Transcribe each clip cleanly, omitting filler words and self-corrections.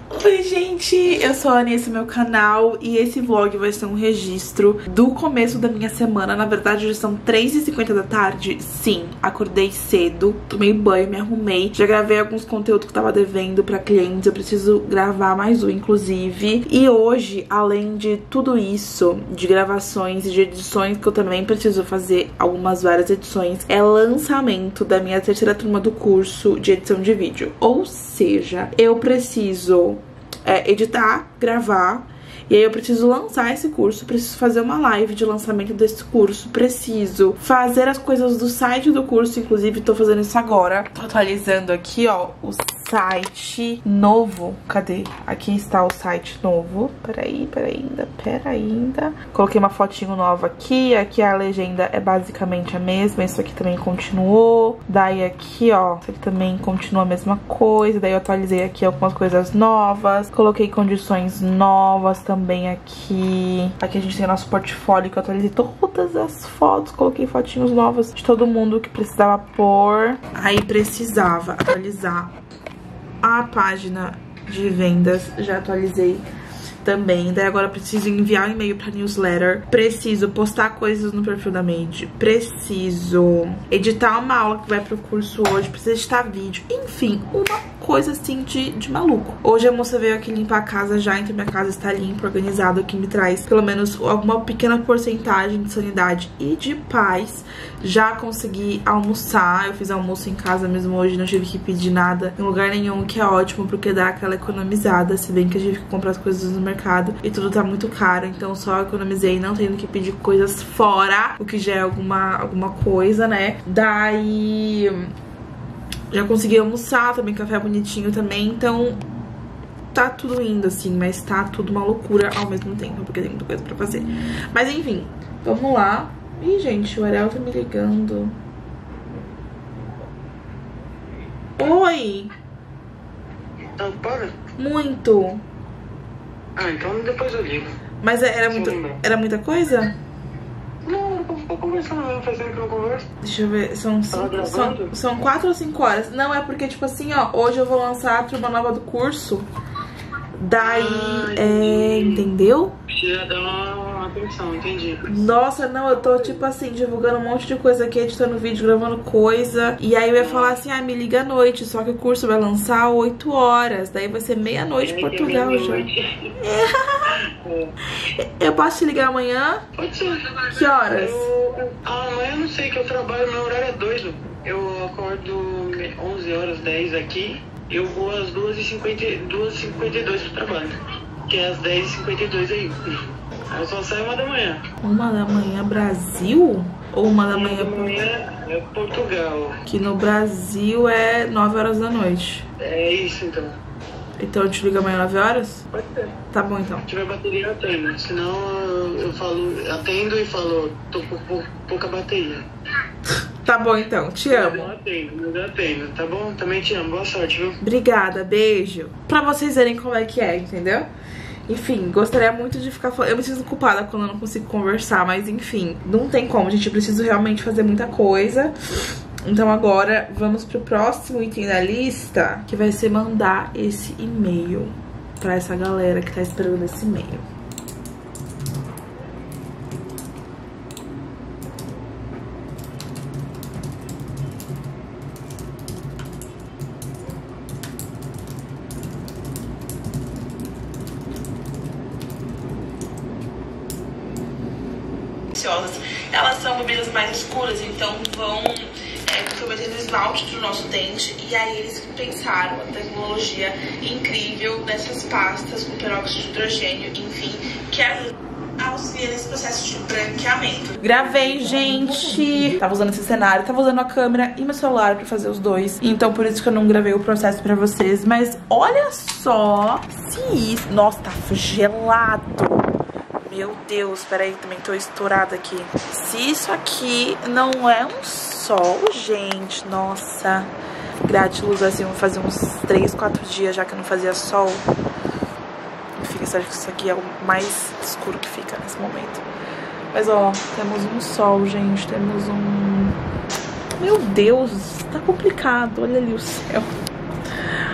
Oi gente, eu sou a Anny, esse é meu canal e esse vlog vai ser um registro do começo da minha semana. Na verdade já são 3h50 da tarde, sim, acordei cedo, tomei banho, me arrumei. Já gravei alguns conteúdos que eu tava devendo pra clientes, eu preciso gravar mais um inclusive. E hoje, além de tudo isso, de gravações e de edições, que eu também preciso fazer várias edições, é lançamento da minha terceira turma do curso de edição de vídeo. Ou seja, eu preciso editar, gravar, e aí eu preciso lançar esse curso, preciso fazer uma live de lançamento desse curso, preciso fazer as coisas do site do curso, inclusive tô fazendo isso agora. Tô atualizando aqui, ó, o site novo. Cadê? Aqui está o site novo. Peraí ainda. Coloquei uma fotinho nova aqui. Aqui a legenda é basicamente a mesma. Isso aqui também continuou. Daí aqui, ó, isso aqui também continua a mesma coisa. Daí eu atualizei aqui algumas coisas novas. Coloquei condições novas também aqui. Aqui a gente tem o nosso portfólio, que eu atualizei todas as fotos. Coloquei fotinhos novas de todo mundo que precisava pôr. Aí precisava atualizar a página de vendas, já atualizei também. Daí agora eu preciso enviar um e-mail pra newsletter, preciso postar coisas no perfil da Mandy, preciso editar uma aula que vai pro curso hoje, preciso editar vídeo, enfim, uma coisa assim de maluco. Hoje a moça veio aqui limpar a casa já, então minha casa está limpa, organizada, o que me traz pelo menos alguma pequena porcentagem de sanidade e de paz. Já consegui almoçar, eu fiz almoço em casa mesmo hoje, não tive que pedir nada em lugar nenhum, que é ótimo, porque dá aquela economizada, se bem que eu tive que comprar as coisas no mercado e tudo tá muito caro, então só economizei não tendo que pedir coisas fora, o que já é alguma coisa, né? Daí já consegui almoçar, também café bonitinho também, então tá tudo indo assim, mas tá tudo uma loucura ao mesmo tempo, porque tem muita coisa pra fazer. Mas enfim, vamos lá. Ih, gente, o Ariel tá me ligando. Oi! Tá ocupada? Muito. Ah, então depois eu ligo. Mas era muita coisa? Não, eu vou conversando mesmo, faz tempo que eu não converso. Deixa eu ver, são 4 ou 5 horas. Não, é porque, tipo assim, ó, hoje eu vou lançar a turma nova do curso. Daí, entendeu? Precisa dar uma atenção, entendi. Nossa, não, eu tô, tipo assim, divulgando um monte de coisa aqui, editando vídeo, gravando coisa. E aí eu ia falar assim, me liga à noite, só que o curso vai lançar 8 horas. Daí vai ser meia-noite em Portugal já. Eu posso te ligar amanhã? Pode ser. Que horas? Amanhã eu não sei, que eu trabalho, meu horário é doido. Eu acordo 11 horas, 10 aqui. Eu vou às 2h52 pro trabalho, que é às 10h52 aí. Eu só saio 1 da manhã. 1 da manhã Brasil? Ou 1 da manhã é Portugal? Que no Brasil é 9 horas da noite. É isso então. Então eu te ligo amanhã 9 horas? Pode ser. Tá bom então. Se tiver bateria eu atendo, senão eu atendo e falo, tô com pouca bateria. Tá bom então, te amo. Eu atendo, tá bom? Também te amo, boa sorte, viu? Obrigada, beijo. Pra vocês verem como é que é, entendeu? Enfim, gostaria muito de ficar falando. Eu me sinto culpada quando eu não consigo conversar, mas enfim, não tem como, gente. Eu preciso realmente fazer muita coisa. Então agora vamos pro próximo item da lista, que vai ser mandar esse e-mail pra essa galera que tá esperando esse e-mail. Elas são bebidas mais escuras, então vão comprometendo o esmalte do nosso dente. E aí eles pensaram a tecnologia incrível dessas pastas com peróxido de hidrogênio, enfim, que auxilia nesse processo de branqueamento. Gravei, gente! Tava usando esse cenário, tava usando a câmera e meu celular pra fazer os dois. Então por isso que eu não gravei o processo pra vocês. Mas olha só se isso... Nossa, tá gelado! Meu Deus, peraí, também tô estourada aqui. Se isso aqui não é um sol, gente, nossa. Gratiluz, assim, vou fazer uns 3, 4 dias já que eu não fazia sol. Enfim, acho que isso aqui é o mais escuro que fica nesse momento. Mas, ó, temos um sol, gente, temos um... Meu Deus, tá complicado, olha ali o céu.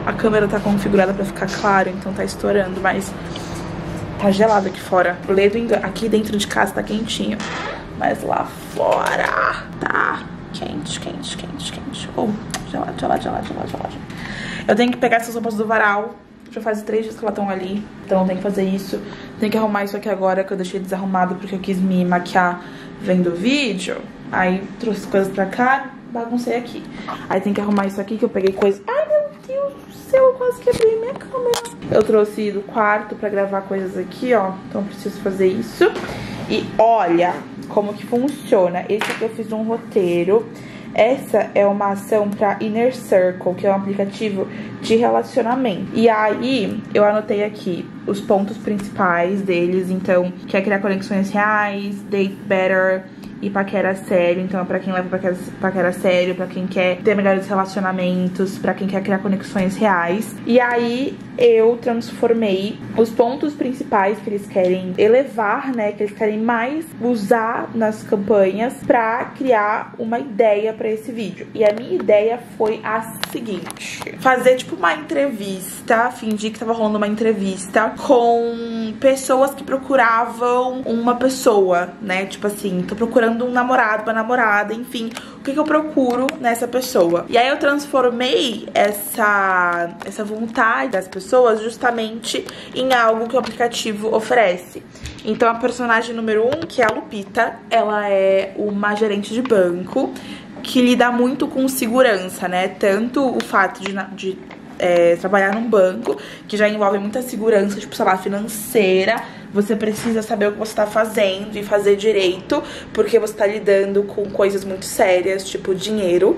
A câmera tá configurada pra ficar claro, então tá estourando, mas tá gelado aqui fora. Ledo engano. Aqui dentro de casa tá quentinho, mas lá fora tá quente, quente, quente, quente. Oh, gelado, gelado, gelado, gelado, gelado. Eu tenho que pegar essas roupas do varal. Já faz 3 dias que elas estão ali, então eu tenho que fazer isso. Tenho que arrumar isso aqui agora, que eu deixei desarrumado porque eu quis me maquiar vendo o vídeo. Aí trouxe coisas pra cá, baguncei aqui. Aí tem que arrumar isso aqui, que eu peguei coisa... Ai, meu Deus do céu, eu quase quebrei minha câmera. Eu trouxe do quarto pra gravar coisas aqui, ó. Então eu preciso fazer isso. E olha como que funciona. Esse aqui eu fiz um roteiro. Essa é uma ação pra Inner Circle, que é um aplicativo de relacionamento. E aí, eu anotei aqui os pontos principais deles. Então, quer criar conexões reais, date better e paquera sério. Então, é pra quem leva paquera sério, pra quem quer ter melhores relacionamentos, pra quem quer criar conexões reais. E aí, eu transformei os pontos principais que eles querem elevar, né, que eles querem mais usar nas campanhas pra criar uma ideia pra esse vídeo. E a minha ideia foi a seguinte: fazer tipo uma entrevista, fingir que tava rolando uma entrevista com pessoas que procuravam uma pessoa, né, tipo assim, tô procurando um namorado, uma namorada, enfim, o que eu procuro nessa pessoa. E aí eu transformei essa vontade das pessoas justamente em algo que o aplicativo oferece. Então a personagem número 1, que é a Lupita, ela é uma gerente de banco que lida muito com segurança, né? Tanto o fato de trabalhar num banco, que já envolve muita segurança, tipo, sei lá, financeira. Você precisa saber o que você tá fazendo e fazer direito, porque você tá lidando com coisas muito sérias, tipo dinheiro.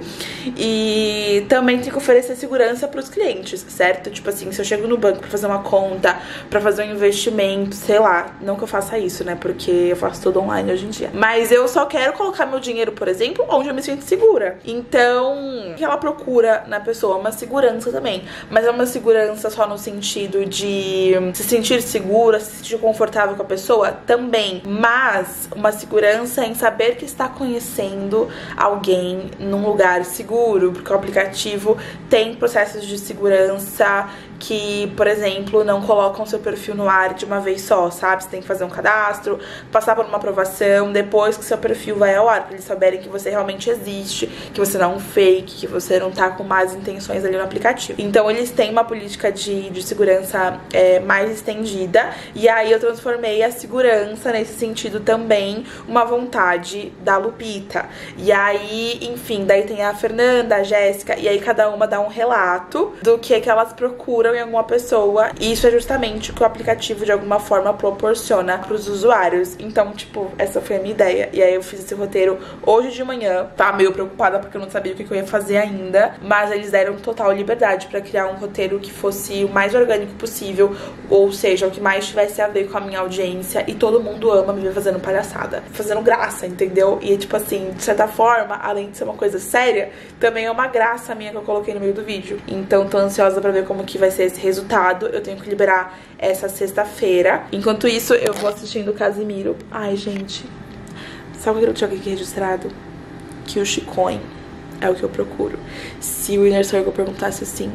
E também tem que oferecer segurança pros clientes, certo? Tipo assim, se eu chego no banco pra fazer uma conta, pra fazer um investimento, sei lá, não que eu faça isso, né? Porque eu faço tudo online hoje em dia. Mas eu só quero colocar meu dinheiro, por exemplo, onde eu me sinto segura. Então, o que ela procura na pessoa? Uma segurança também. Mas é uma segurança só no sentido de se sentir segura, se sentir confortável com a pessoa também, mas uma segurança em saber que está conhecendo alguém num lugar seguro, porque o aplicativo tem processos de segurança que, por exemplo, não colocam seu perfil no ar de uma vez só, sabe? Você tem que fazer um cadastro, passar por uma aprovação, depois que seu perfil vai ao ar, pra eles saberem que você realmente existe, que você não é um fake, que você não tá com más intenções ali no aplicativo. Então eles têm uma política de segurança mais estendida, e aí eu transformei a segurança nesse sentido também uma vontade da Lupita. E aí, enfim, daí tem a Fernanda, a Jéssica, e aí cada uma dá um relato do que elas procuram em alguma pessoa, e isso é justamente o que o aplicativo de alguma forma proporciona pros usuários. Então, tipo, essa foi a minha ideia. E aí eu fiz esse roteiro hoje de manhã. Tava meio preocupada porque eu não sabia o que eu ia fazer ainda, mas eles deram total liberdade pra criar um roteiro que fosse o mais orgânico possível, ou seja, o que mais tivesse a ver com a minha audiência, e todo mundo ama me ver fazendo palhaçada, fazendo graça, entendeu? E tipo assim, de certa forma, além de ser uma coisa séria, também é uma graça minha que eu coloquei no meio do vídeo. Então tô ansiosa pra ver como que vai ser esse resultado. Eu tenho que liberar essa sexta-feira. Enquanto isso, eu vou assistindo o Casimiro. Ai, gente, sabe o que eu tinha aqui registrado? Que o Chicoin é o que eu procuro. Se o Inner Circle perguntasse assim,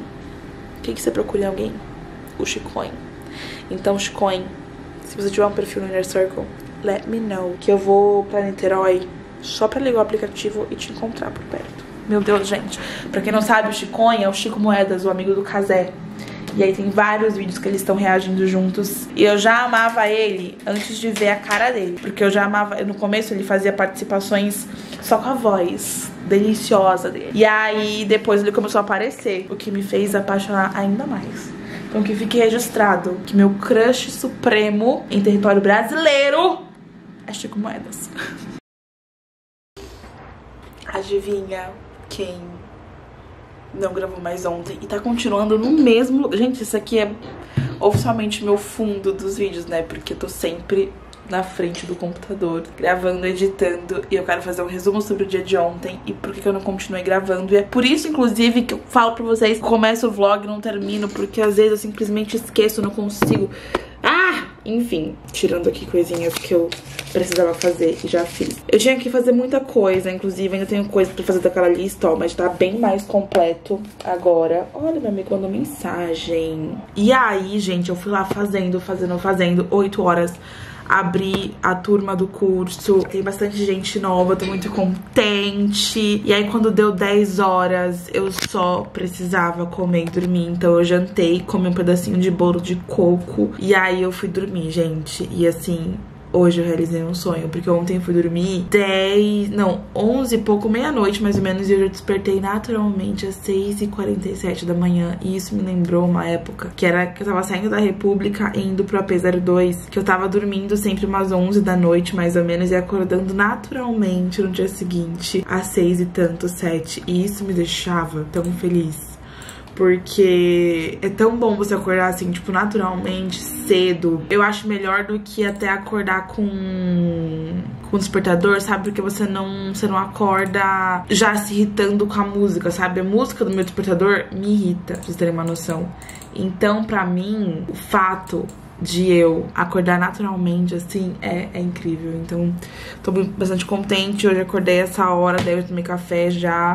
o que você procura em alguém? O Chicoin. Então, Chicoin, se você tiver um perfil no Inner Circle, let me know, que eu vou pra Niterói só pra ligar o aplicativo e te encontrar por perto. Meu Deus, gente, pra quem não sabe, o Chicoin é o Chico Moedas, o amigo do Cazé. E aí tem vários vídeos que eles estão reagindo juntos. E eu já amava ele antes de ver a cara dele, porque eu já amava. No começo ele fazia participações só com a voz deliciosa dele. E aí depois ele começou a aparecer, o que me fez apaixonar ainda mais. Então que fique registrado que meu crush supremo em território brasileiro é Chico Moedas. Adivinha quem não gravou mais ontem e tá continuando no mesmo lugar? Gente, isso aqui é oficialmente meu fundo dos vídeos, né? Porque eu tô sempre na frente do computador, gravando, editando, e eu quero fazer um resumo sobre o dia de ontem e por que eu não continuei gravando. E é por isso, inclusive, que eu falo pra vocês, começo o vlog e não termino, porque às vezes eu simplesmente esqueço, não consigo. Ah! Enfim, tirando aqui coisinhas que eu precisava fazer e já fiz. Eu tinha que fazer muita coisa, inclusive ainda tenho coisa pra fazer daquela lista, ó, mas tá bem mais completo agora. Olha, meu amigo mandou mensagem. E aí, gente, eu fui lá fazendo, 8 horas. Abri a turma do curso, tem bastante gente nova, tô muito contente. E aí quando deu 10 horas, eu só precisava comer e dormir. Então eu jantei, comi um pedacinho de bolo de coco. E aí eu fui dormir, gente. E assim, hoje eu realizei um sonho, porque ontem eu fui dormir 11 e pouco, meia-noite mais ou menos, e eu já despertei naturalmente às 6h47 da manhã. E isso me lembrou uma época que eu tava saindo da República e indo pro AP02, que eu tava dormindo sempre umas 11 da noite, mais ou menos, e acordando naturalmente no dia seguinte, às 6 e tanto, 7. E isso me deixava tão feliz. Porque é tão bom você acordar assim, tipo, naturalmente, cedo. Eu acho melhor do que até acordar com despertador, sabe? Porque você não acorda já se irritando com a música, sabe? A música do meu despertador me irrita, pra vocês terem uma noção. Então, pra mim, o fato de eu acordar naturalmente, assim, é incrível. Então, tô bastante contente. Hoje acordei essa hora, daí eu tomei café,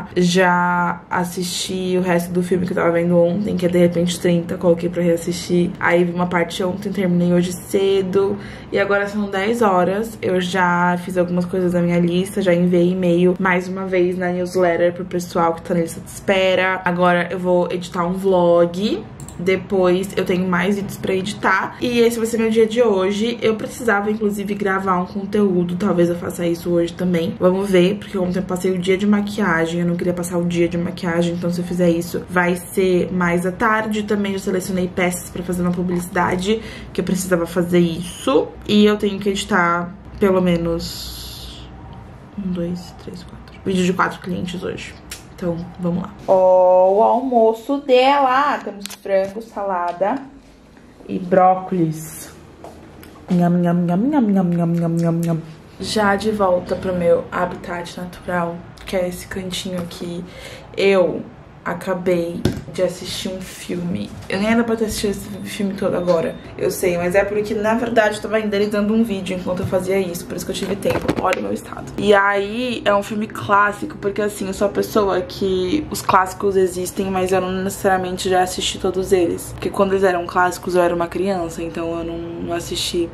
já assisti o resto do filme que eu tava vendo ontem, que é De Repente 30, coloquei pra reassistir. Aí vi uma parte ontem, terminei hoje cedo. E agora são 10 horas, eu já fiz algumas coisas na minha lista, já enviei e-mail mais uma vez na newsletter pro pessoal que tá na lista de espera. Agora eu vou editar um vlog. Depois eu tenho mais vídeos pra editar. E esse vai ser meu dia de hoje. Eu precisava, inclusive, gravar um conteúdo. Talvez eu faça isso hoje também. Vamos ver, porque ontem eu passei o dia de maquiagem. Eu não queria passar o dia de maquiagem. Então se eu fizer isso, vai ser mais à tarde. Também eu selecionei peças pra fazer uma publicidade, que eu precisava fazer isso. E eu tenho que editar pelo menos 1, 2, 3, 4 vídeo de 4 clientes hoje. Então, vamos lá. Ó, o almoço dela. Temos frango, salada e brócolis. Nham, nham, nham, nham, nham, nham, nham, nham, nham. Já de volta pro meu habitat natural, que é esse cantinho aqui. Eu acabei de assistir um filme. Eu nem era pra ter assistido esse filme todo agora, eu sei, mas é porque, na verdade, eu tava renderizando um vídeo enquanto eu fazia isso, por isso que eu tive tempo. Olha o meu estado. E aí, é um filme clássico, porque assim, eu sou a pessoa que os clássicos existem, mas eu não necessariamente já assisti todos eles. Porque quando eles eram clássicos, eu era uma criança, então eu não assisti.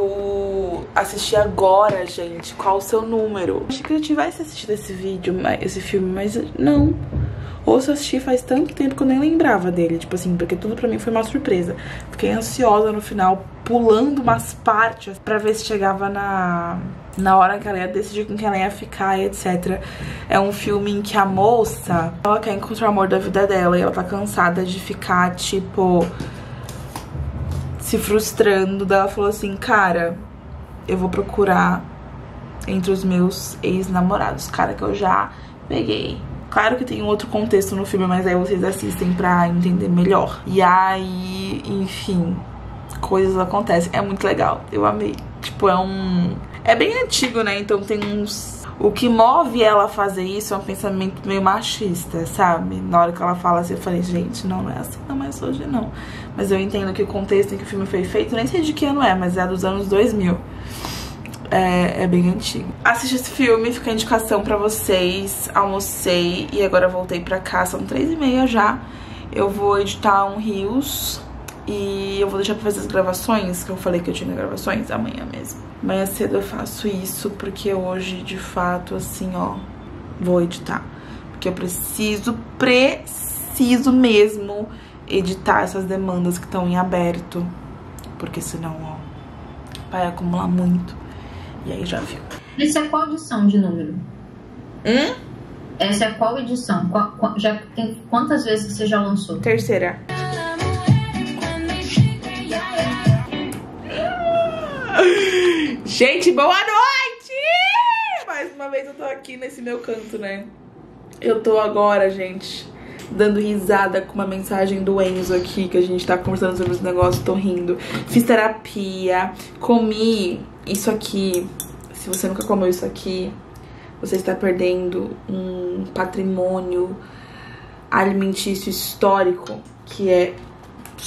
Eu assisti agora, gente. Qual o seu número? Achei que eu tivesse assistido esse filme, mas não. Ou se eu assisti faz tanto tempo que eu nem lembrava dele, tipo assim, porque tudo pra mim foi uma surpresa. Fiquei ansiosa no final, pulando umas partes pra ver se chegava na hora que ela ia decidir com quem ela ia ficar e etc. É um filme em que a moça, ela quer encontrar o amor da vida dela e ela tá cansada de ficar, tipo, se frustrando. Daí ela falou assim, cara, eu vou procurar entre os meus ex-namorados, cara que eu já peguei. Claro que tem um outro contexto no filme, mas aí vocês assistem pra entender melhor. E aí, enfim, coisas acontecem. É muito legal, eu amei. Tipo, é bem antigo, né? Então tem uns... O que move ela a fazer isso é um pensamento meio machista, sabe? Na hora que ela fala assim, eu falei, gente, não é assim, não, mas hoje não. Mas eu entendo que o contexto em que o filme foi feito, nem sei de que ano é, mas é dos anos 2000. É bem antigo. Assiste esse filme, fica a indicação pra vocês. Almocei e agora voltei pra cá, são 3h30 já. Eu vou editar um Reels e eu vou deixar pra fazer as gravações, que eu falei que eu tinha gravações amanhã mesmo. Amanhã cedo eu faço isso, porque hoje, de fato, assim, ó, vou editar. Porque eu preciso mesmo editar essas demandas que estão em aberto. Porque senão, ó, vai acumular muito. E aí já viu. Essa é qual edição de número? Essa é qual edição? Já tem quantas vezes que você já lançou? Terceira. Gente, boa noite! Mais uma vez eu tô aqui nesse meu canto, né? Eu tô agora, gente, dando risada com uma mensagem do Enzo aqui, que a gente tá conversando sobre esse negócio, tô rindo. Fiz terapia, comi isso aqui. Se você nunca comeu isso aqui, você está perdendo um patrimônio alimentício histórico, que é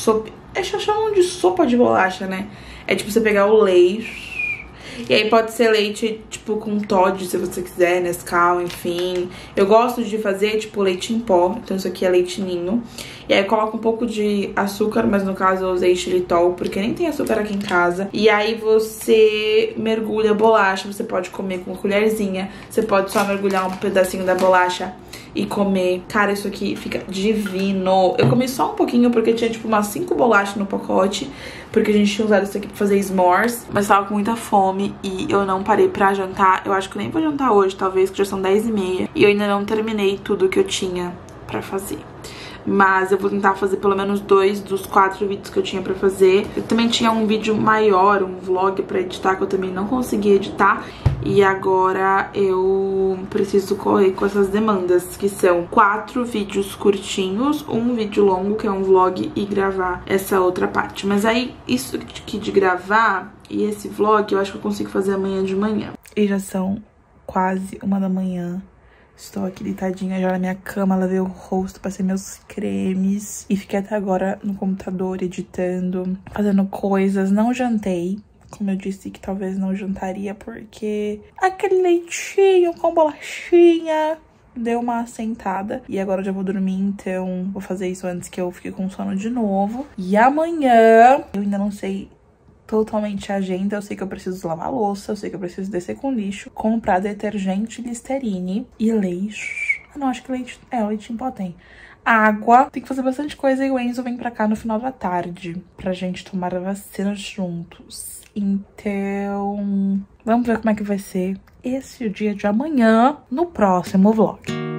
eles chamam de sopa de bolacha, né? É tipo você pegar o leite, e aí pode ser leite, tipo, com Toddy, se você quiser, Nescau, enfim. Eu gosto de fazer, tipo, leite em pó, então isso aqui é leite ninho. E aí eu coloco um pouco de açúcar, mas no caso eu usei xilitol, porque nem tem açúcar aqui em casa. E aí você mergulha a bolacha, você pode comer com uma colherzinha, você pode só mergulhar um pedacinho da bolacha e comer. Cara, isso aqui fica divino. Eu comi só um pouquinho porque tinha tipo umas 5 bolachas no pacote, porque a gente tinha usado isso aqui pra fazer s'mores, mas tava com muita fome e eu não parei pra jantar. Eu acho que eu nem vou jantar hoje, talvez, que já são 10h30, e eu ainda não terminei tudo que eu tinha pra fazer. Mas eu vou tentar fazer pelo menos 2 dos 4 vídeos que eu tinha pra fazer. Eu também tinha um vídeo maior, um vlog pra editar, que eu também não consegui editar. E agora eu preciso correr com essas demandas, que são 4 vídeos curtinhos, um vídeo longo, que é um vlog, e gravar essa outra parte. Mas aí, isso aqui de gravar e esse vlog, eu acho que eu consigo fazer amanhã de manhã. E já são quase 1 da manhã. Estou aqui deitadinha já na minha cama, lavei o rosto, passei meus cremes e fiquei até agora no computador editando, fazendo coisas. Não jantei, como eu disse que talvez não jantaria, porque aquele leitinho com bolachinha deu uma assentada. E agora eu já vou dormir, então vou fazer isso antes que eu fique com sono de novo. E amanhã, eu ainda não sei totalmente a agenda, eu sei que eu preciso lavar a louça, eu sei que eu preciso descer com lixo, comprar detergente, Listerine e leite. Ah, não, acho que leite, leite em pó tem. Água, tem que fazer bastante coisa e o Enzo vem pra cá no final da tarde pra gente tomar a vacina juntos. Então, vamos ver como é que vai ser esse o dia de amanhã no próximo vlog.